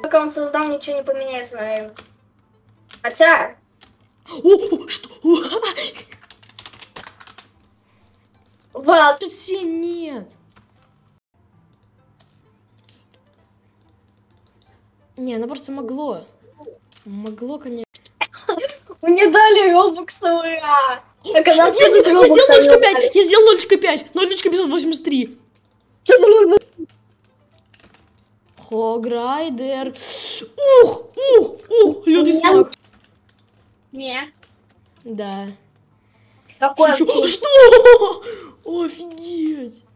пока он создал, ничего не поменяется, наверное. Хотя... О, что? Вот. Тут все нет. Не, ну просто могло. Могло, конечно. Мне дали робоксовые. А когда Я сделал 0.5. Я сделал 0.5. 0.583. Хограйдер. Ух, люди смог. Не. Да. Какой Что? птиц? Что? Офигеть.